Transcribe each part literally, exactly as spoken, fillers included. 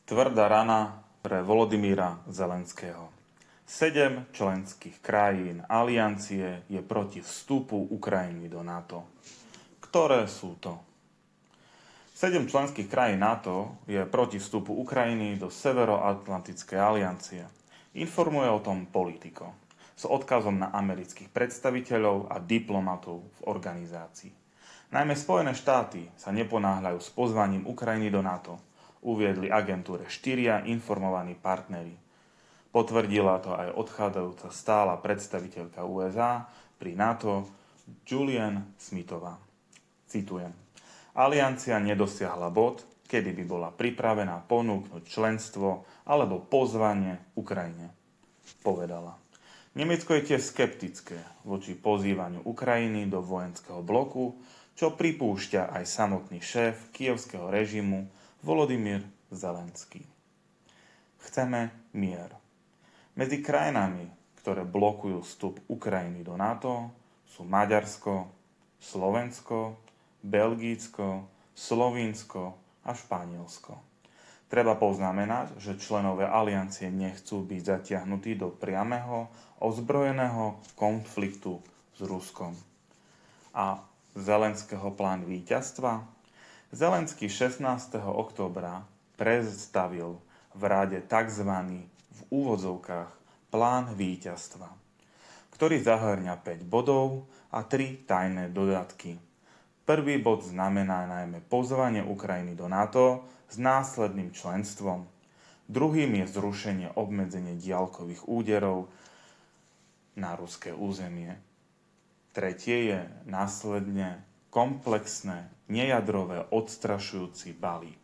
Tvrdá rana pre Volodymyra Zelenského. Sedem členských krajín aliancie je proti vstupu Ukrajiny do NATO. Ktoré sú to? Sedem členských krajín NATO je proti vstupu Ukrajiny do Severoatlantickej aliancie. Informuje o tom Politico s odkazom na amerických predstaviteľov a diplomatov v organizácii. Najmä Spojené štáty sa neponáhľajú s pozvaním Ukrajiny do NATO, uviedli agentúre štyria informovaní partneri. Potvrdila to aj odchádzajúca stála predstaviteľka ú es á pri NATO Julianne Smithová. Citujem. Aliancia nedosiahla bod, kedy by bola pripravená ponúknuť členstvo alebo pozvanie Ukrajine, povedala. Nemecko je tiež skeptické voči pozývaniu Ukrajiny do vojenského bloku, čo pripúšťa aj samotný šéf kyjevského režimu Volodymyr Zelenský. Chceme mier. Medzi krajinami, ktoré blokujú vstup Ukrajiny do NATO, sú Maďarsko, Slovensko, Belgicko, Slovinsko a Španielsko. Treba poznamenať, že členové aliancie nechcú byť zatiahnutí do priameho ozbrojeného konfliktu s Ruskom. A Zelenského plán víťazstva? Zelenský šestnásteho októbra predstavil v rade tzv. V úvodzovkách plán víťazstva, ktorý zahŕňa päť bodov a tri tajné dodatky. Prvý bod znamená najmä pozvanie Ukrajiny do NATO s následným členstvom. Druhým je zrušenie obmedzenie diaľkových úderov na ruské územie. Tretie je následne komplexné, nejadrové, odstrašujúci balík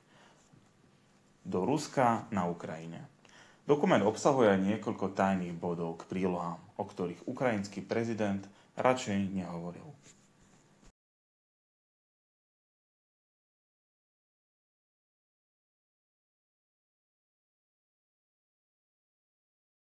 do Ruska na Ukrajine. Dokument obsahuje aj niekoľko tajných bodov k prílohám, o ktorých ukrajinský prezident radšej nehovoril.